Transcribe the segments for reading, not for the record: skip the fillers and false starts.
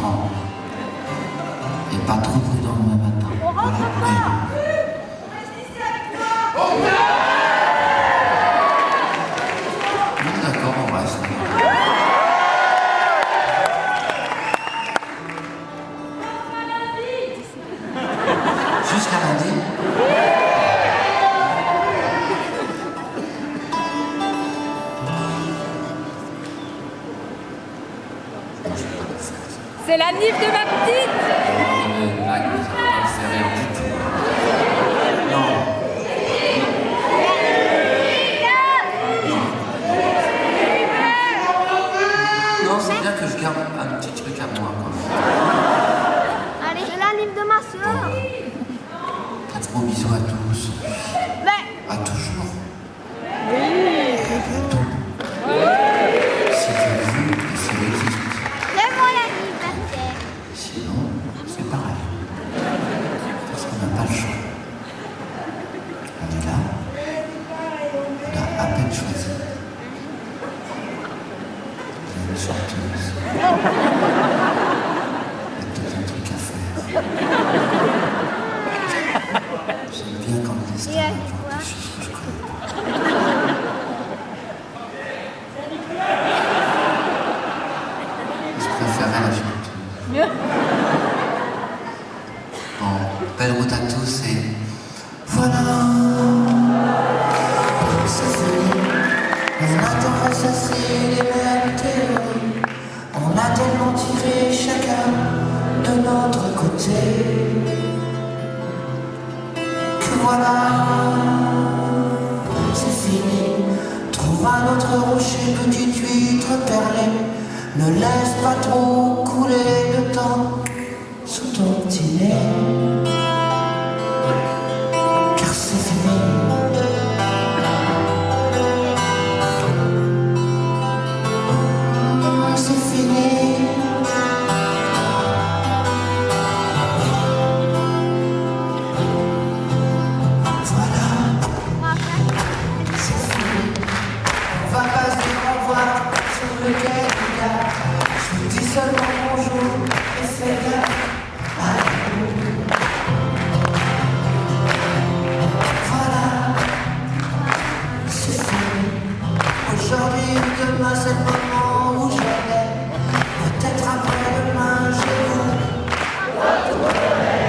francs. Et pas trop prudent demain matin. Voilà. D'accord, on reste. Jusqu'à lundi. C'est la nif de ma petite. Non, c'est bien que je garde un petit truc à moi quand même. Allez, c'est la nif de ma soeur. Un gros bisou à tous. Mais... À toujours. Si tu veux, si elle existe. C'est mon anniversaire. Sinon, c'est pareil. Parce qu'on n'a pas le choix. On est là. On a à peine choisi. Il y a une chanteuse. Il y a tout un truc à faire. J'aime bien quand le destin invente des choses que je connais pas. Je préférais la chanteuse. Bon, belle route à tous et voilà. C'est fini. On a tant ressassé les mêmes théories. On a tellement tiré chacun de notre côté. Que voilà, c'est fini. Trouve un autre rocher, petite huître perlée. Ne laisse pas trop couler de temps sous ton petit nez. Car c'est fini. C'est fini. Voilà, c'est fini. On va pas se dire au revoir sur le quai du gars. Je vous dis seulement bonjour et fais gaffe à vous. Voilà, c'est fini. Aujourd'hui ou demain c'est le moment où je vais. Peut-être après-demain je vous retrouverai.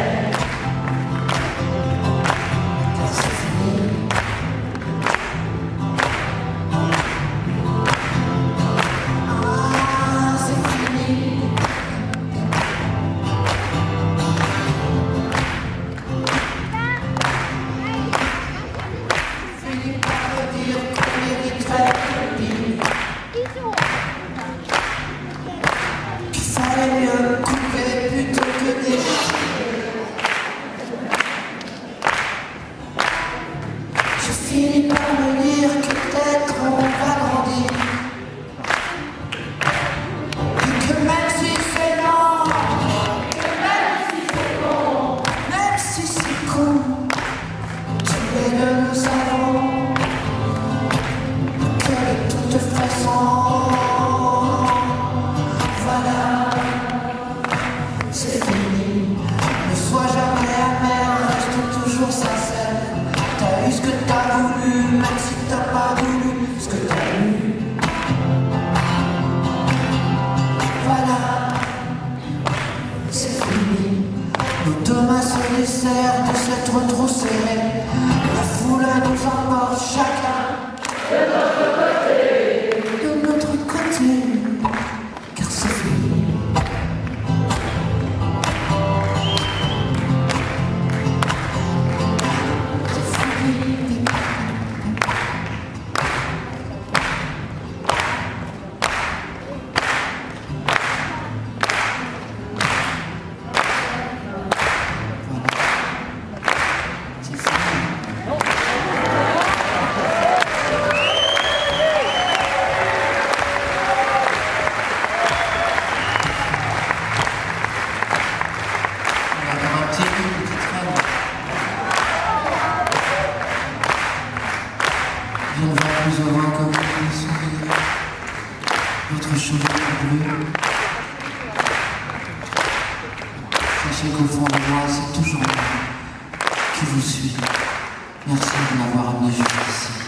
Car c'est fini. Ah, c'est fini. Fini par me dire qu'on mériterait mieux. Qu'il fallait mieux couper plutôt que déchirer. Je finis par me dire que peut-être on va grandir. Et que même si c'est lent, que même si c'est bon, même si c'est con, tous les deux nous savons que de toute façon, voilà, c'est fini. Ne sois jamais amer, reste toujours sincère. T'as eu ce que t'as voulu, même si t'as pas voulu ce que t'as eu. Voilà, c'est fini. Nos deux mains se desserrent de s'être trop serrées. La foule nous emporte chacun de notre côté. Car c'est fini. sachez qu'au fond de moi, c'est toujours moi qui vous suis. Merci de m'avoir amené jusqu'ici.